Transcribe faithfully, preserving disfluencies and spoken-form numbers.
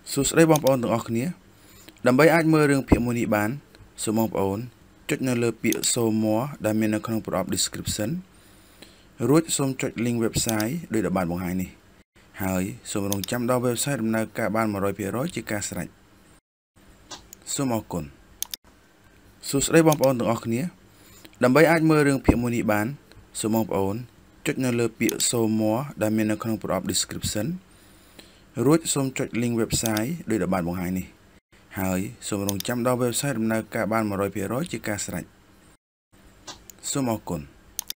សួស្តីបងប្អូនទាំងអស់គ្នាដើម្បីអាចមើលរឿងភាគមួយនេះបានសូមបងប្អូនចុចនៅលើពាក្យ Show More ដែលមាននៅក្នុងប្រអប់ description រួចសូមចុច link website ដោយដែលបានបង្ហាញនេះហើយសូមរងចាំដល់ website ដំណើរការបាន one hundred percent ជាការស្រេចសូមអរគុណសួស្តីបងប្អូនទាំងអស់គ្នាដើម្បីអាចមើលរឿងភាគមួយនេះបានសូមបងប្អូនចុចនៅលើពាក្យ Show More ដែលមាននៅក្នុងប្រអប់ description រួចសូមចុច link website ដោយដែលបានបង្ហាញនេះហើយសូមរងចាំដល់ website ដំណើរការបាន one hundred percent ជាការស្រេចសូមអរគុណ